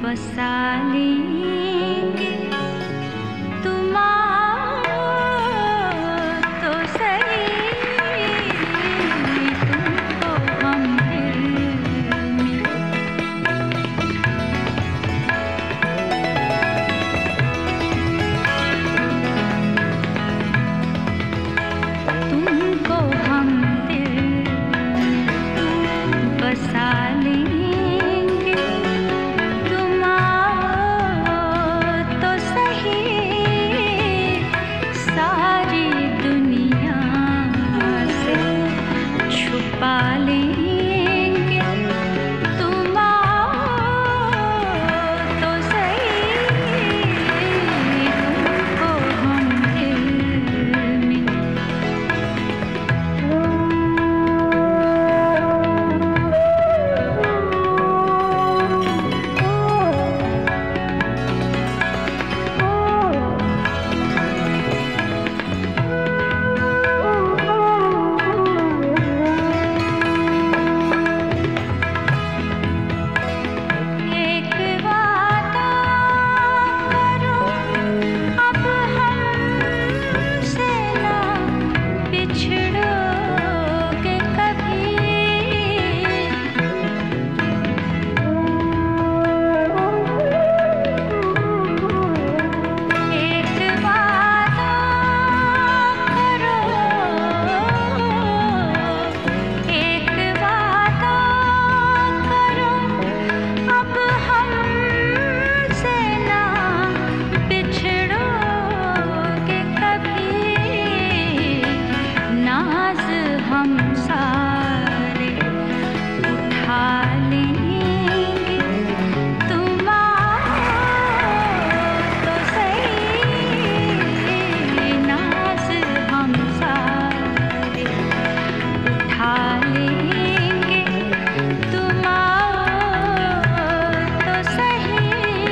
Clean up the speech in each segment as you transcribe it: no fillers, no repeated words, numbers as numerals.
बसा लेंगे। तुम आओ तो सही, तुमको हम दिल में। तुमको हम दिल में बसा लेंगे। तुम आओ तो सही, सारी दुनिया से छुपा लेंगे। तुम आओ तो सही, तुमको हम दिल में। एक वादा करो, अब हमसे ना बिछड़ोगे कभी। एक वादा करो, एक वादा करो, अब हमसे ना बिछड़ोगे कभी। नाज हम सारे उठा लेंगे। तुम आओ तो सही, नाज हम सारे उठा लेंगे। तुम आओ तो सही।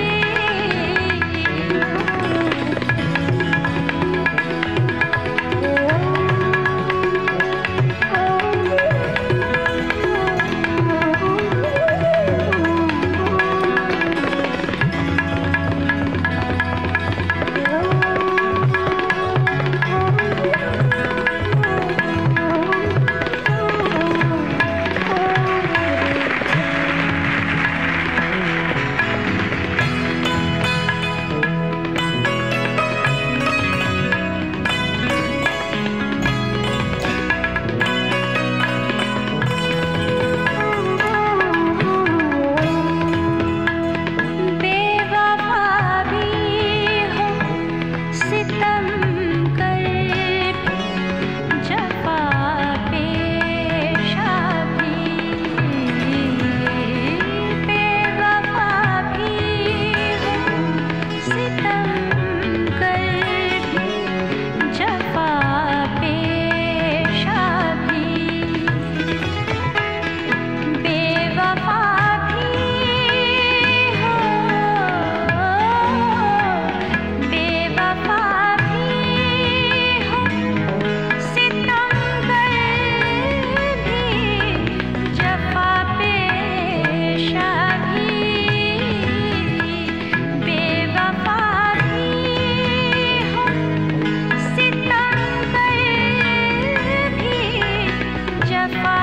बेवफा भी हो, सितम कर भी, जफा पेशा भी। बेवफा भी हो, सितम कर भी, जफा पेशा भी। बेवफा भी हो, बेवफा भी हो, सितम कर भी, जफा पेशा भी। बेवफा भी हो, सितम कर भी, जफा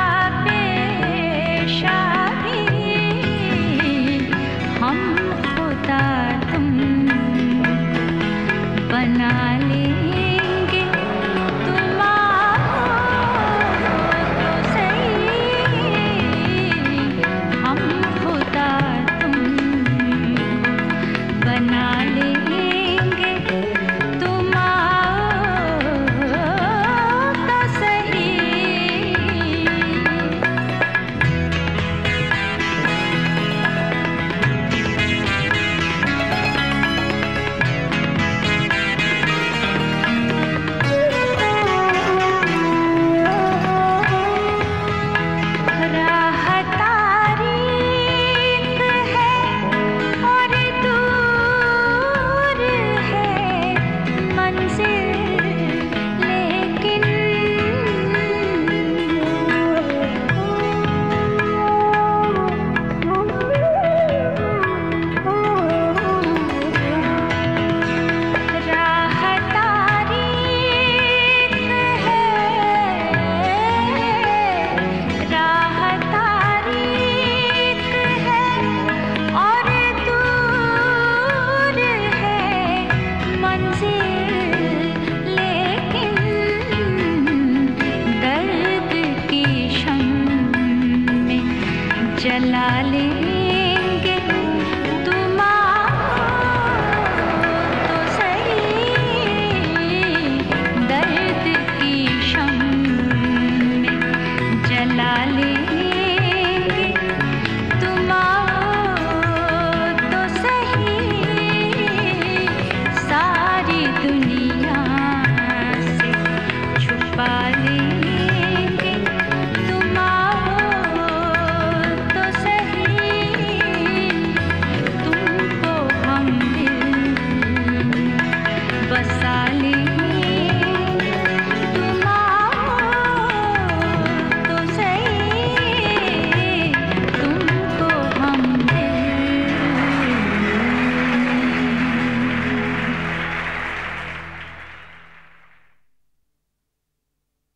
पेशा भी। हम खुदा तुम बना